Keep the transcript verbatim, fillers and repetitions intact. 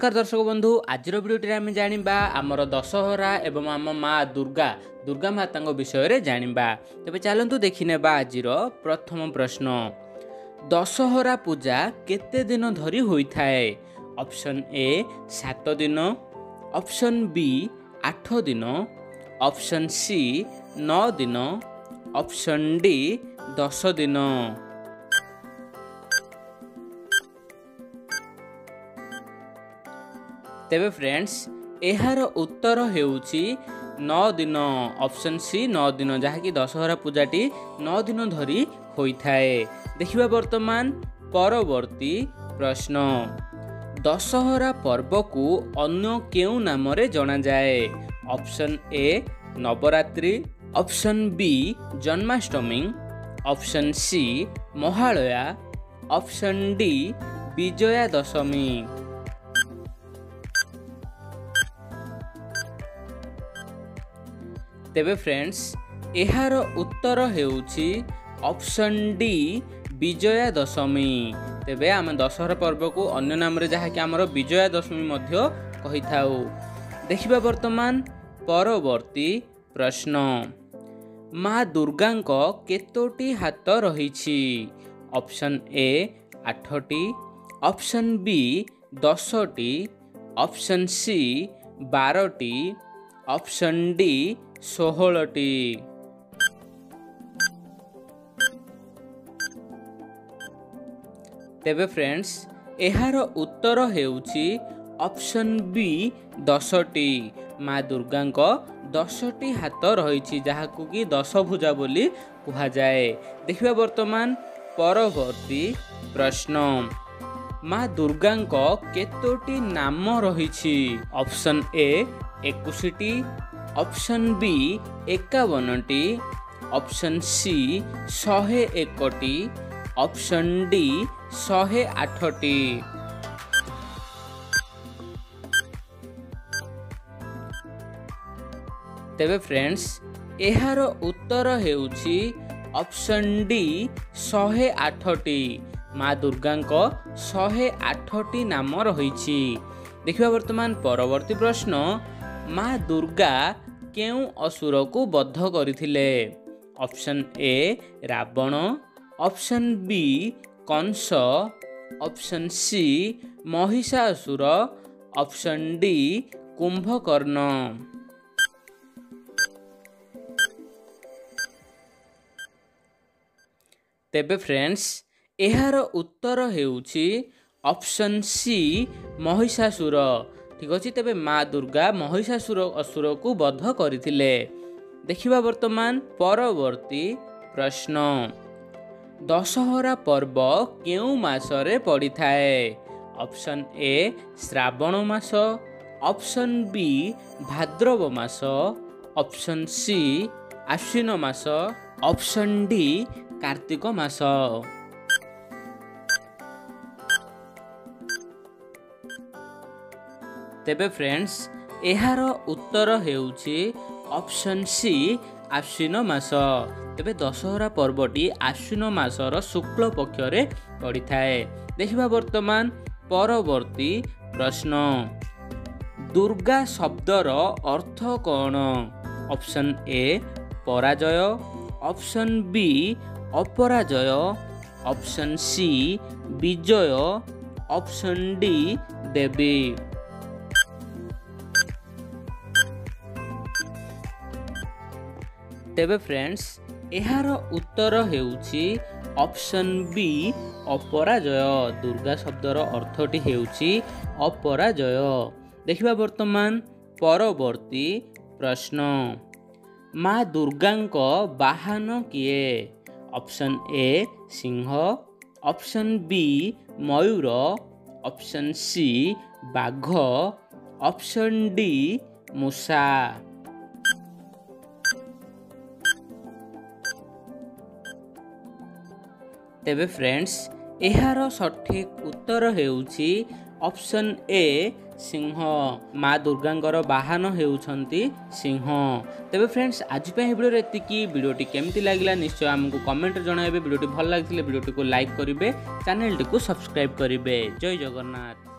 नमस्कार दर्शक बंधु आज भिडियोटी आम जाना आमर दशहरा एवं आम माँ दुर्गा दुर्गा माता विषय रे जानिबा। तेबे चलतु देखिने आज प्रथम प्रश्न दशहरा पूजा केते दिन धरी होइथाए। ऑप्शन ए सात दिन, ऑप्शन बी आठ दिन, ऑप्शन सी नौ दिन, ऑप्शन डी दस दिन। तेबे फ्रेंड्स एहार उत्तर हेउची नौ दिन। ऑप्शन सी नौ दिन, जहाँकि दशहरा पूजाटी नौ दिन धरी होइथाए। देखिबा वर्तमान परवर्ती प्रश्न दशहरा पर्व को अन्य केउ नाम रे जाना जाए। Option A Navratri, option B Janmashtami, option C Mahalaya, option D Vijaya Dashami. तेबे फ्रेंड्स एहार उत्तर हेउची ऑप्शन डी विजया दशमी। तेबे आम दशहरा पर्व को अन्य नाम रे जहाँकि आमर विजया दशमी मध्य कहि थाउ। देखिबा वर्तमान परवर्ती प्रश्न माँ दुर्गा केतोटी हाथ रहिछि। ऑप्शन ए आठटी, ऑप्शन बी दसटी, ऑप्शन सी बारटी, ऑप्शन डी सोहलटी। तेबे फ्रेंड्स एहार उत्तर हेउची ऑप्शन बी दसटी। माँ दुर्गा दसटी हाथ रही जहाकू कि दश भुजा बोली कहा जाए। देखिबा वर्तमान परवर्ती प्रश्न माँ दुर्गा केतोटी नाम रही। ऑप्शन ए एकुशटी, ऑप्शन बी एकावनटी, ऑप्शन सी शहे एकटी, ऑप्शन डी शहे आठटी। तेबे फ्रेंड्स एहार उत्तर हेउची ऑप्शन डी शहे आठटी। माँ दुर्गा शहे आठटी नाम रही। देखिबा वर्तमान परवर्ती प्रश्न माँ दुर्गा केउ असुर को बद्ध करथिले। Option A Ravana, option B Kansa, option C Mahishasura, option D Kumbhakarna. तेबे फ्रेंड्स एहार उत्तर हेउची ऑप्शन सी महिषासुर। ठीक अछि। तेबे माँ दुर्गा महिषासुर असुर को बद्ध करथिले। देखिबा वर्तमान परवर्ती प्रश्न दशहरा पर्व केउ मासरे पड़ी थाए। ऑप्शन ए श्रावण मास, ऑप्शन बी भाद्रव मास, ऑप्शन सी आश्विन मास, ऑप्शन डी कार्तिक मास। तेबे फ्रेंड्स एहार उत्तर हेउची ऑप्शन सी आश्विन मास। तेबे दशहरा पर्वटी आश्विन मासर शुक्ल पक्षरे पड़ी थाए। देखिबा वर्तमान परवर्ती प्रश्न दुर्गा शब्दर अर्थ कौन। ऑप्शन ए पराजय, ऑप्शन बी अपराजय, ऑप्शन सी विजय, ऑप्शन डी देवी। तेबे फ्रेंड्स एहार उत्तर हेउची ऑप्शन बी अपराजय। दुर्गा शब्दर अर्थटी हेउची अपराजय। देखिबा वर्तमान परवर्ती प्रश्न माँ दुर्गा वाहन किए। ऑप्शन ए सिंह, ऑप्शन बी मयूर, ऑप्शन सी बाघ, ऑप्शन डी मूषा। तेबे फ्रेंड्स एहार सठिक उत्तर हेउची ऑप्शन ए सिंह। माँ दुर्गांकर वाहन हेउछंती सिंह। तेबे फ्रेंड्स आज पे वीडियो एतिकी। वीडियोटी केमती लागला निश्चय हमको कमेंट जणाइबे। वीडियोटी भल लागिले वीडियोटी को लाइक करिवे, चैनल टी को सब्सक्राइब करिवे। जय जगन्नाथ।